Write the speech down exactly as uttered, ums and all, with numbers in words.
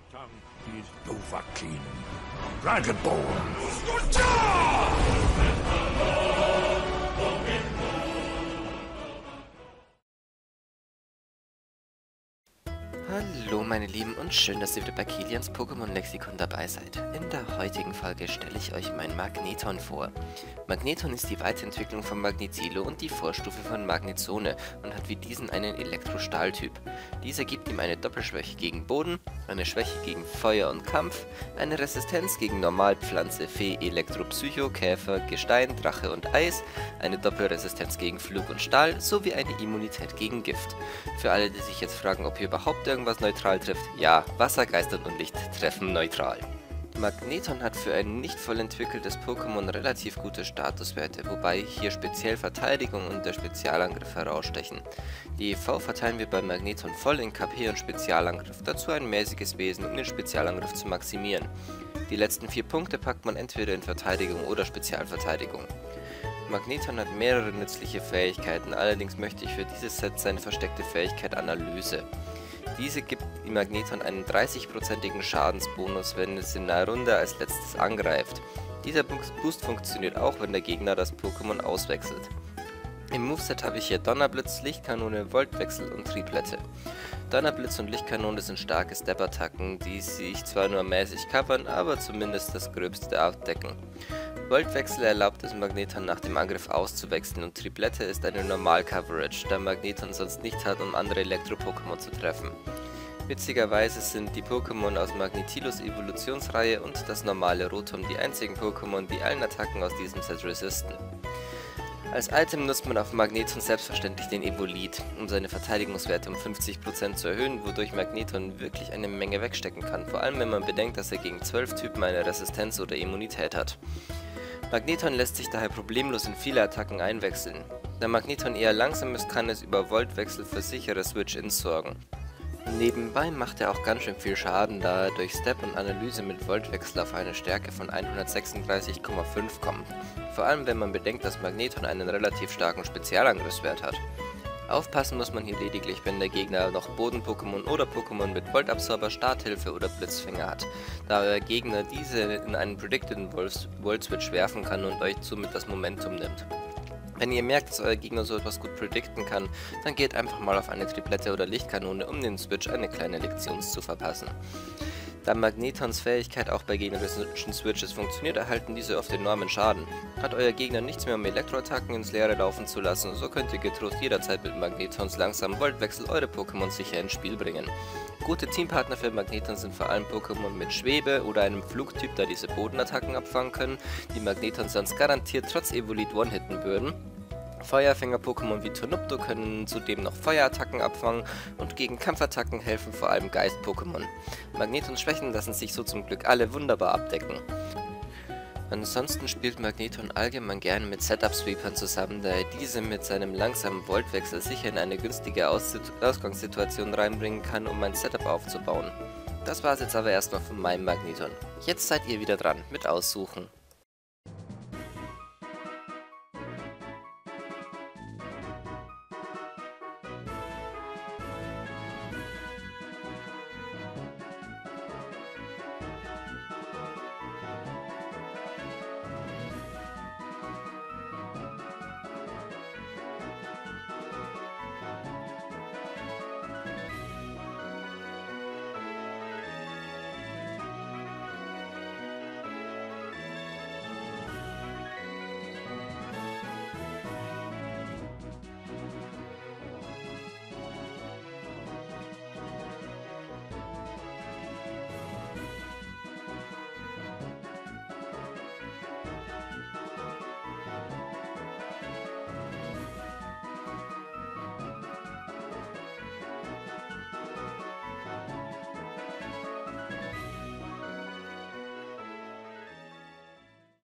tongue is Dovahkiin, Dragonborn. Hallo meine Lieben und schön, dass ihr wieder bei Kilians Pokémon Lexikon dabei seid. In der heutigen Folge stelle ich euch mein Magneton vor. Magneton ist die Weiterentwicklung von Magnetilo und die Vorstufe von Magnezone und hat wie diesen einen Elektrostahltyp. Dieser gibt ihm eine Doppelschwäche gegen Boden, eine Schwäche gegen Feuer und Kampf, eine Resistenz gegen Normalpflanze, Fee, Elektro, Psycho, Käfer, Gestein, Drache und Eis, eine Doppelresistenz gegen Flug und Stahl sowie eine Immunität gegen Gift. Für alle, die sich jetzt fragen, ob hier überhaupt irgendwas neutral trifft, ja, Wasser, Geister und Licht treffen neutral. Magneton hat für ein nicht voll entwickeltes Pokémon relativ gute Statuswerte, wobei hier speziell Verteidigung und der Spezialangriff herausstechen. Die E V verteilen wir bei Magneton voll in K P und Spezialangriff, dazu ein mäßiges Wesen, um den Spezialangriff zu maximieren. Die letzten vier Punkte packt man entweder in Verteidigung oder Spezialverteidigung. Magneton hat mehrere nützliche Fähigkeiten, allerdings möchte ich für dieses Set seine versteckte Fähigkeit Analyse. Diese gibt Magneton einen dreißig-prozentigen Schadensbonus, wenn es in einer Runde als letztes angreift. Dieser Boost funktioniert auch, wenn der Gegner das Pokémon auswechselt. Im Moveset habe ich hier Donnerblitz, Lichtkanone, Voltwechsel und Triplette. Donnerblitz und Lichtkanone sind starke Step-Attacken, die sich zwar nur mäßig covern, aber zumindest das Gröbste abdecken. Voltwechsel erlaubt es Magneton nach dem Angriff auszuwechseln und Triplette ist eine Normal-Coverage, da Magneton sonst nicht hat, um andere Elektro-Pokémon zu treffen. Witzigerweise sind die Pokémon aus Magnetilos Evolutionsreihe und das normale Rotom die einzigen Pokémon, die allen Attacken aus diesem Set resisten. Als Item nutzt man auf Magneton selbstverständlich den Evolit, um seine Verteidigungswerte um fünfzig Prozent zu erhöhen, wodurch Magneton wirklich eine Menge wegstecken kann, vor allem wenn man bedenkt, dass er gegen zwölf Typen eine Resistenz oder Immunität hat. Magneton lässt sich daher problemlos in viele Attacken einwechseln. Da Magneton eher langsam ist, kann es über Voltwechsel für sichere Switch-Ins sorgen. Nebenbei macht er auch ganz schön viel Schaden, da er durch Step und Analyse mit Voltwechsel auf eine Stärke von hundertsechsunddreißig Komma fünf kommt. Vor allem wenn man bedenkt, dass Magneton einen relativ starken Spezialangriffswert hat. Aufpassen muss man hier lediglich, wenn der Gegner noch Boden-Pokémon oder Pokémon mit Voltabsorber, Starthilfe oder Blitzfinger hat, da euer Gegner diese in einen Predicted Volt-Switch werfen kann und euch somit das Momentum nimmt. Wenn ihr merkt, dass euer Gegner so etwas gut predikten kann, dann geht einfach mal auf eine Triplette oder Lichtkanone, um den Switch eine kleine Lektion zu verpassen. Da Magnetons Fähigkeit auch bei gegnerischen Switches funktioniert, erhalten diese oft enormen Schaden. Hat euer Gegner nichts mehr, um Elektroattacken ins Leere laufen zu lassen, so könnt ihr getrost jederzeit mit Magnetons langsamen Voltwechsel eure Pokémon sicher ins Spiel bringen. Gute Teampartner für Magneton sind vor allem Pokémon mit Schwebe oder einem Flugtyp, da diese Bodenattacken abfangen können, die Magneton sonst garantiert trotz Evolit one-hitten würden. Feuerfänger-Pokémon wie Tonupto können zudem noch Feuerattacken abfangen und gegen Kampfattacken helfen vor allem Geist-Pokémon. Magnetons Schwächen lassen sich so zum Glück alle wunderbar abdecken. Ansonsten spielt Magneton allgemein gerne mit Setup-Sweepern zusammen, da er diese mit seinem langsamen Voltwechsel sicher in eine günstige Aus Ausgangssituation reinbringen kann, um ein Setup aufzubauen. Das war's jetzt aber erstmal von meinem Magneton. Jetzt seid ihr wieder dran mit Aussuchen.